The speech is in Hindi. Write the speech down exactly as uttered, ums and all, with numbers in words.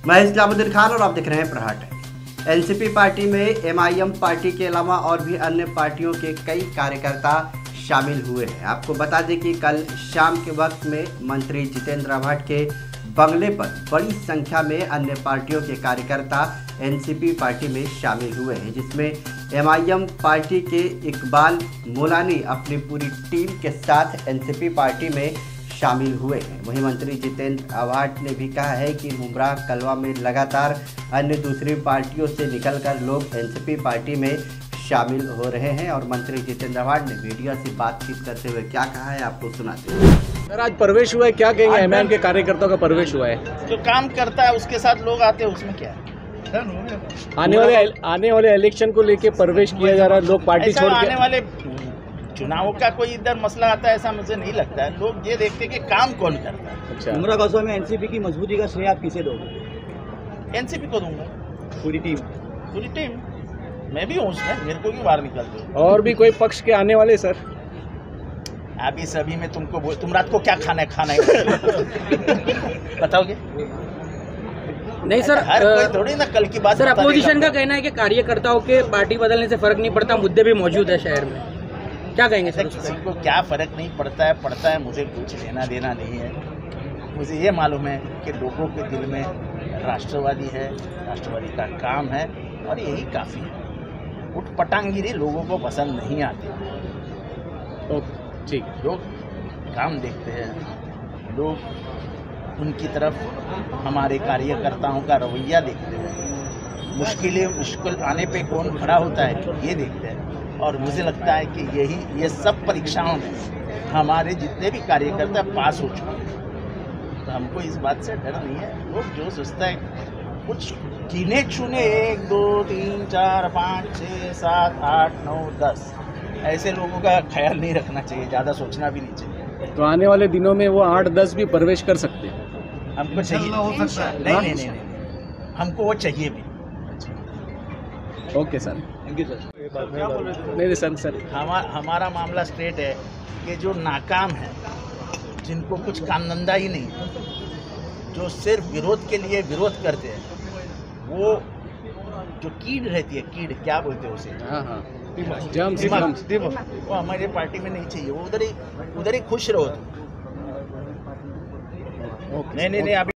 मैं इस्लामुद्दीन खान और आप देख रहे हैं प्रहार टाइम्स। एनसीपी पार्टी में एमआईएम पार्टी के अलावा और भी अन्य पार्टियों के कई कार्यकर्ता शामिल हुए हैं। आपको बता दें कि कल शाम के वक्त में मंत्री जितेंद्र आव्हाड के बंगले पर बड़ी संख्या में अन्य पार्टियों के कार्यकर्ता एनसीपी पार्टी में शामिल हुए हैं, जिसमें एमआईएम पार्टी के इकबाल मोलानी अपनी पूरी टीम के साथ एनसीपी पार्टी में शामिल हुए हैं। वहीं मंत्री जितेंद्र आव्हाड ने भी कहा है कि मुमरा कलवा में लगातार अन्य दूसरी पार्टियों से निकलकर लोग एनसीपी पार्टी में शामिल हो रहे हैं। और मंत्री जितेंद्र आव्हाड ने मीडिया से बातचीत करते हुए क्या कहा है, आपको सुनाते हैं। सर, आज प्रवेश हुआ है, क्या कहेंगे? एमआईएम के कार्यकर्ताओं का प्रवेश हुआ है। जो काम करता है उसके साथ लोग आते हैं, उसमें क्या है? आने वाले आने वाले इलेक्शन को लेके प्रवेश किया जा रहा है, लोग पार्टी छोड़ के आने वाले चुनाव का कोई इधर मसला आता है ऐसा मुझे नहीं लगता है। लोग ये देखते हैं कि काम कौन करता है। अच्छा, मुमरा कस्बा में एनसीपी की मजबूती का श्रेय आप किसे दोगे? एनसीपी को दूंगा। पूरी टीम पूरी टीम मैं भी हूँ उसमें, मेरे को भी बाहर निकलते हो। और भी कोई पक्ष के आने वाले सर? अभी सभी में तुमको बोल, तुम रात को क्या खाना है खाना है बताओगे? नहीं सर, हर कोई थोड़ी ना कल की बात। सर, अपोजिशन का कहना है कि कार्यकर्ताओं के पार्टी बदलने से फर्क नहीं पड़ता, मुद्दे भी मौजूद है शहर में, क्या कहेंगे सर? किसी को क्या फर्क नहीं पड़ता है, पड़ता है मुझे कुछ लेना देना नहीं है। मुझे ये मालूम है कि लोगों के दिल में राष्ट्रवादी है, राष्ट्रवादी का काम है और यही काफ़ी है। उठ पटांगिरी लोगों को पसंद नहीं आती। ठीक, लोग काम देखते हैं, लोग उनकी तरफ हमारे कार्यकर्ताओं का रवैया देखते हैं, मुश्किलें मुश्किल आने पे कौन खड़ा होता है ये देखते हैं। और मुझे लगता है कि यही ये सब परीक्षाओं में हमारे जितने भी कार्यकर्ता पास हो चुके हैं, तो हमको इस बात से डर नहीं है। लोग जो सोचता है कुछ गिने चुने एक दो तीन चार पाँच छः सात आठ नौ दस ऐसे लोगों का ख्याल नहीं रखना चाहिए, ज़्यादा सोचना भी नहीं चाहिए। तो आने वाले दिनों में वो आठ दस भी प्रवेश कर सकते हैं। हमको चाहिए हो सकता है। नहीं नहीं नहीं नहीं हमको वो चाहिए भी। Okay sir, thank you sir. नहीं सर सर हमा, हमारा मामला स्ट्रेट है कि जो नाकाम है, जिनको कुछ काम धंधा ही नहीं है, जो सिर्फ विरोध के लिए विरोध करते हैं, वो जो कीड़ रहती है, कीड़ क्या बोलते हैं उसे? हाँ हाँ जम्स, दिमाग, जम्स। वो हमारे पार्टी में नहीं चाहिए। वो उधर ही उधर ही खुश रहो। नहीं नहीं नहीं अभी